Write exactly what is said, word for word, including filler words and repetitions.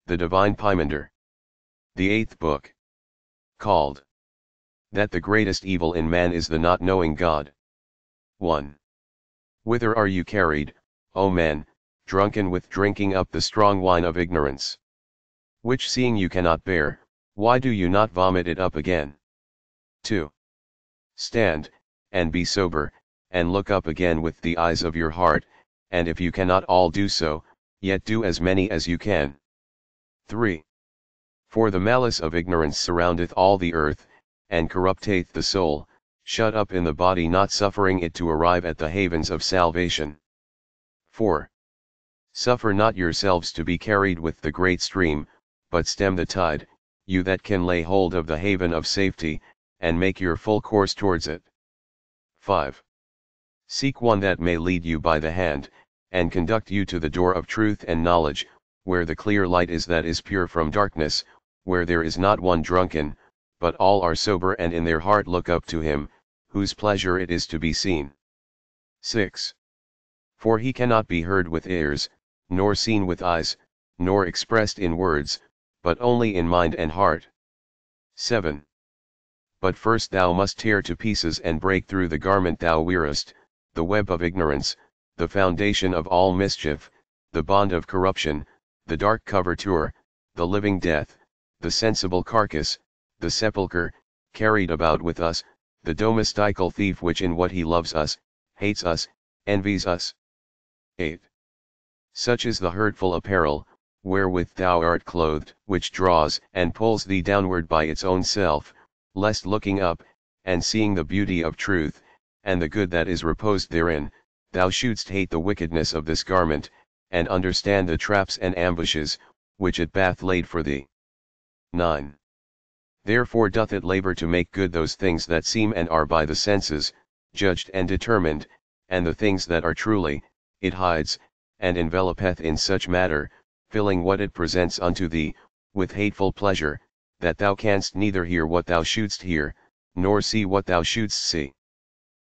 the Divine Pymander. The eighth book. Called That the greatest evil in man is the not knowing God. one. Whither are you carried, O man, drunken with drinking up the strong wine of ignorance? Which seeing you cannot bear, why do you not vomit it up again? two. Stand, and be sober, and look up again with the eyes of your heart, and if you cannot all do so, yet do as many as you can. three. For the malice of ignorance surroundeth all the earth, and corrupteth the soul, shut up in the body, not suffering it to arrive at the havens of salvation. four. Suffer not yourselves to be carried with the great stream, but stem the tide, you that can lay hold of the haven of safety, and make your full course towards it. five. Seek one that may lead you by the hand, and conduct you to the door of truth and knowledge, where the clear light is that is pure from darkness, where there is not one drunken, but all are sober and in their heart look up to him, whose pleasure it is to be seen. six. For he cannot be heard with ears, nor seen with eyes, nor expressed in words, but only in mind and heart. seven. But first thou must tear to pieces and break through the garment thou wearest, the web of ignorance, the foundation of all mischief, the bond of corruption, the dark coverture, the living death, the sensible carcass, the sepulchre, carried about with us, the domestical thief which in what he loves us, hates us, envies us. eight. Such is the hurtful apparel, wherewith thou art clothed, which draws and pulls thee downward by its own self, lest looking up, and seeing the beauty of truth, and the good that is reposed therein, thou shouldst hate the wickedness of this garment, and understand the traps and ambushes, which it bath laid for thee. nine. Therefore doth it labor to make good those things that seem and are by the senses, judged and determined, and the things that are truly, it hides, and envelopeth in such matter, filling what it presents unto thee, with hateful pleasure, that thou canst neither hear what thou shouldst hear, nor see what thou shouldst see.